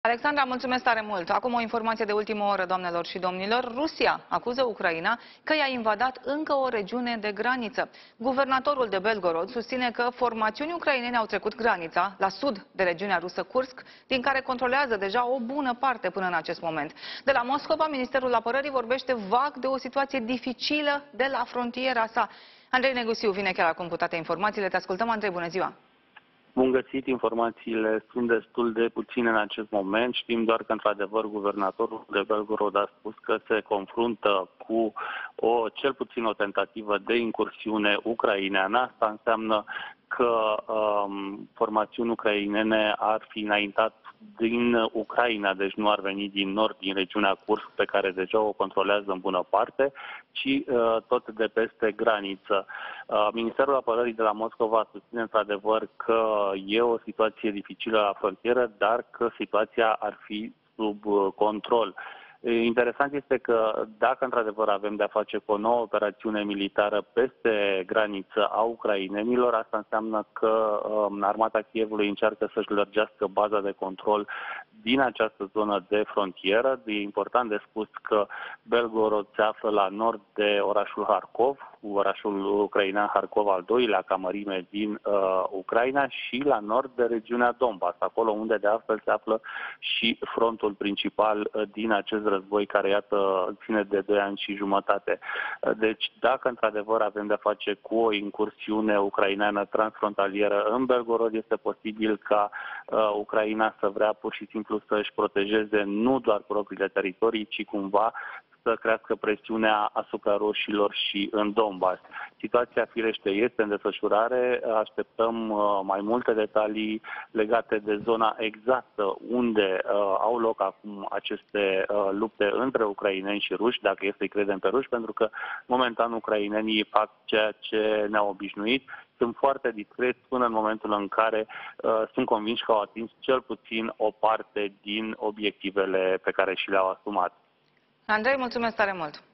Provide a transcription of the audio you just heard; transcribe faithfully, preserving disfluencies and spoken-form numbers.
Alexandra, mulțumesc tare mult. Acum o informație de ultimă oră, doamnelor și domnilor. Rusia acuză Ucraina că i-a invadat încă o regiune de graniță. Guvernatorul de Belgorod susține că formațiuni ucrainene au trecut granița, la sud de regiunea rusă Kursk, din care controlează deja o bună parte până în acest moment. De la Moscova, Ministerul Apărării vorbește vag de o situație dificilă de la frontiera sa. Andrei Negusiu vine chiar acum cu toate informațiile. Te ascultăm, Andrei, bună ziua! Bun găsit, informațiile sunt destul de puține în acest moment. Știm doar că, într-adevăr, guvernatorul de Belgorod a spus că se confruntă cu o, cel puțin o tentativă de incursiune ucraineană. Asta înseamnă că um, formațiuni ucrainene ar fi înaintat din Ucraina, deci nu ar veni din nord, din regiunea Kursk, pe care deja o controlează în bună parte, ci uh, tot de peste graniță. Uh, Ministerul Apărării de la Moscova susține într-adevăr că e o situație dificilă la frontieră, dar că situația ar fi sub uh, control. Interesant este că dacă într-adevăr avem de-a face cu o nouă operațiune militară peste graniță a ucrainenilor, asta înseamnă că um, armata Kievului încearcă să-și lărgească baza de control din această zonă de frontieră. E important de spus că Belgorod se află la nord de orașul Harkov, orașul ucrainean Harkov al doilea ca mărime din uh, Ucraina, și la nord de regiunea Donbass, acolo unde de altfel se află și frontul principal uh, din acest război care, iată, ține de doi ani și jumătate. Uh, deci, dacă într-adevăr avem de-a face cu o incursiune ucraineană transfrontalieră în Belgorod, este posibil ca uh, Ucraina să vrea pur și simplu să-și protejeze nu doar propriile teritorii, ci cumva să crească presiunea asupra roșilor și în Donbass. Situația, firește, este în desfășurare. Așteptăm mai multe detalii legate de zona exactă unde uh, au loc acum aceste uh, lupte între ucraineni și ruși, dacă este să-i credem pe ruși, pentru că momentan ucrainenii fac ceea ce ne-au obișnuit. Sunt foarte discreți până în momentul în care uh, sunt convinși că au atins cel puțin o parte din obiectivele pe care și le-au asumat. Andrei, mulțumesc tare mult!